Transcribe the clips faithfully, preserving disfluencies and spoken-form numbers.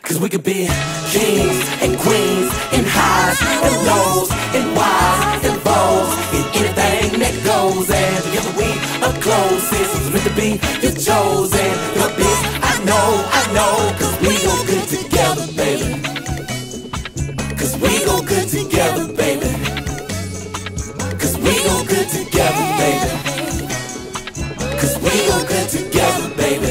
Cause we could be kings and queens and highs and lows and whys and woes and anything that goes. And together we are close. This is meant to be your chosen. Your bitch, I know, I know. Cause we go good together, baby. Cause we go good together, baby. Cause we go good together, baby. Cause we go good together, baby.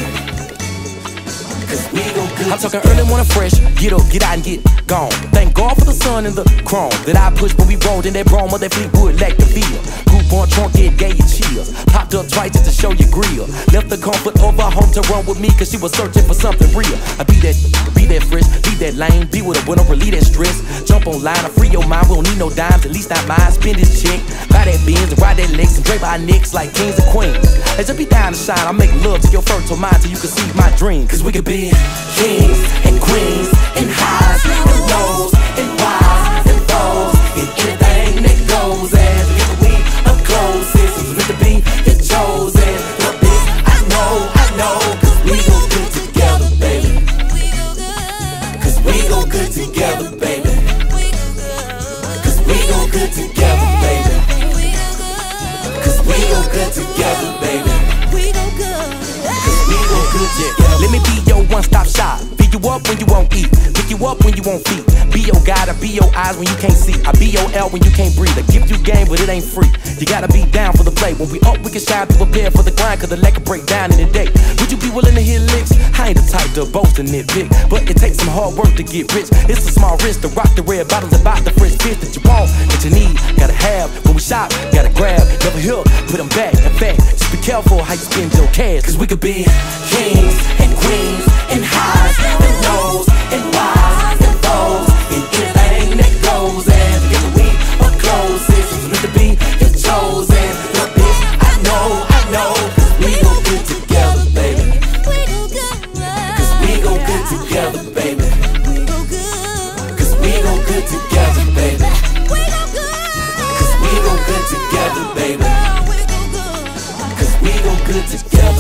I'm talking early morning fresh, get up, get out and get gone. Thank God for the sun and the chrome that I pushed when we rolled in that Brougham of that Fleetwood like the feel. Coupon trunk, it gave you chills. Popped up twice just to show you grill. Left the comfort of her home to run with me cause she was searching for something real. I be that, be that fresh, be that lame, be with a winner, relieve that stress. Jump online, I free your mind, we don't need no dimes, at least not mine. Spend this check, buy that Benz and ride that Lex and drape our necks like kings and queens. Hey, just be down to shine, I make love to your fertile mind till you can see my dreams. Cause we could be kings and queens and highs and lows and whys and woes and anything that goes. And together we are close. This is meant to be your chosen. Your bitch, I know, I know. Cause we go good together, baby. Cause we go good together, baby. Cause we go good together, baby. Cause we go good together, baby. Cause we go good together. Let me be your one-stop shop. Pick you up when you won't eat, pick you up when you won't feed. Be your guide, I be your eyes when you can't see. I be your L when you can't breathe. I give you game, but it ain't free. You gotta be down for the play. When we up, we can shine, be prepared for the grind. Cause the leg can break down in the day. Would you be willing to hit licks? I ain't the type to boast and nitpick, but it takes some hard work to get rich. It's a small risk to rock the red bottles and buy the fresh fish that you want, that you need, gotta have. When we shop, gotta grab, never heal, put them back. In fact, just be careful how you spend your cash. Cause we could be kings and queens and highs and lows and whys and woes and anything that goes. And together we are close. This is meant to be your chosen. Your bitch, I know, I know. Cause we go good together, baby. Cause we go good together, baby. Cause we go good together, baby. Cause we go good together, baby. Cause we go good together.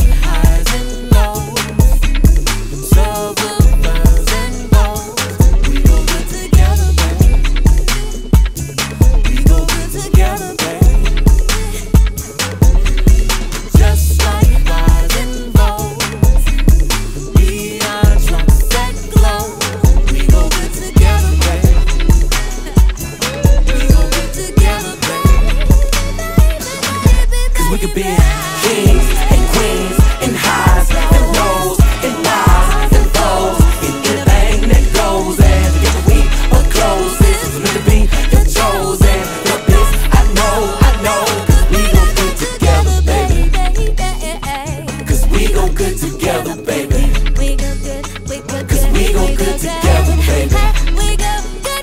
We could be kings and queens and highs and lows and whys and woes and anything that goes. And together we are close. This is meant to be your chosen. Your bitch, I know, I know. Cause we go good together, baby. Cause we go good together, baby. Cause we go good together, baby.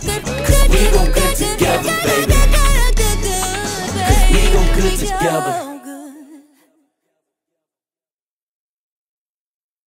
Cause we go good together, baby. Cause we go good together.